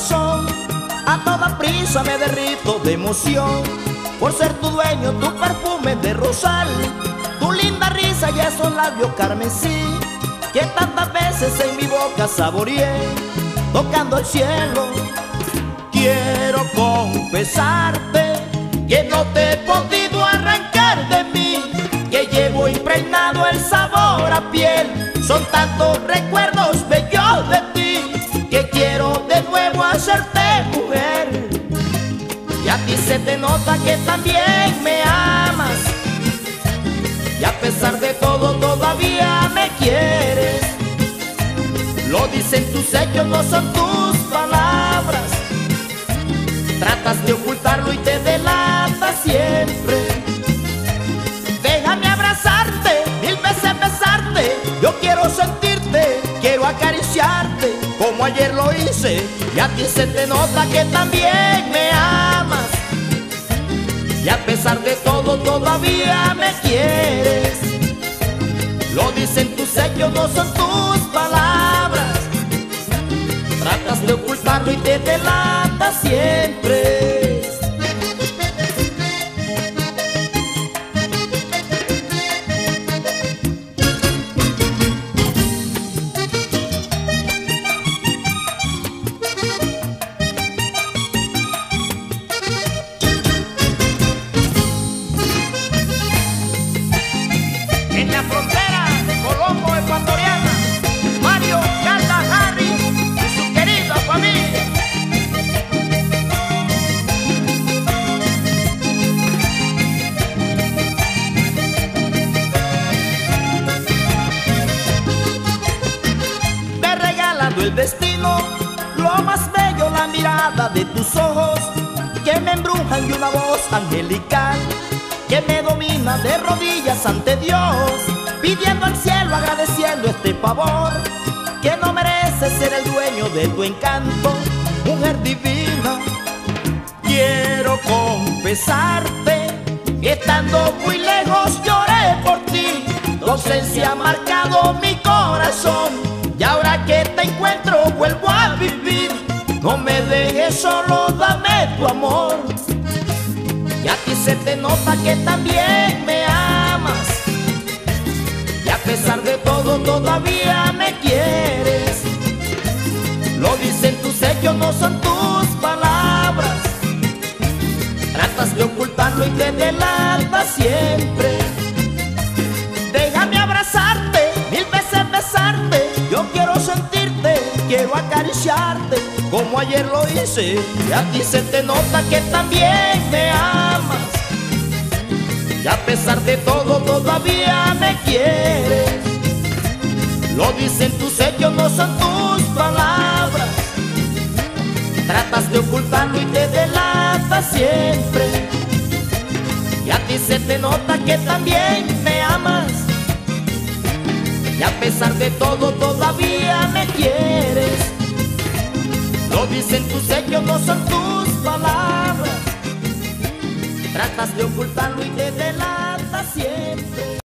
corazón. A toda prisa me derrito de emoción por ser tu dueño, tu perfume de rosal, tu linda risa y esos labios carmesí que tantas veces en mi boca saboreé, tocando el cielo. Quiero confesarte que no te he podido arrancar de mí, que llevo impregnado el sabor a piel. Son tantos recuerdos bellos de ti que quiero de nuevo hacerte mujer. Y a ti se te nota que también me amas, y a pesar de todo todavía me quieres. Lo dicen tus hechos, no son tus palabras. Tratas de ocultarlo y te delatas siempre. Déjame abrazarte, mil veces besarte. Yo quiero sentirte, quiero acariciarte como ayer lo hice. Y a ti se te nota que también me amas, y a pesar de todo todavía me quieres. Lo dicen tus hechos, no son tus palabras. Tratas de ocultarlo y te delatas siempre. En la frontera colombo-ecuatoriana, Mario canta Harry y su querida familia. Me ha regalado el destino, lo más bello, la mirada de tus ojos que me embrujan, y una voz angelical que me domina de rodillas ante Dios, pidiendo al cielo, agradeciendo este favor, que no merece ser el dueño de tu encanto, mujer divina. Quiero confesarte que estando muy lejos lloré por ti, tu ausencia ha marcado mi corazón, y ahora que te encuentro vuelvo a vivir. No me dejes solo, dame tu amor. Y a ti se te nota que también me amas, y a pesar de todo todavía me quieres. Lo dicen tus hechos, no son tus palabras. Tratas de ocultarlo y te delatas siempre. Déjame abrazarte, mil veces besarte. Yo quiero sentirte, quiero acariciarte como ayer lo hice. Y a ti se te nota que también me amas, y a pesar de todo todavía me quieres. Lo dicen tus hechos, no son tus palabras. Tratas de ocultarlo y te delatas siempre. Y a ti se te nota que también me amas, y a pesar de todo todavía me quieres. Lo dicen tus hechos, no son tus palabras. Tratas de ocultarlo y te delatas siempre.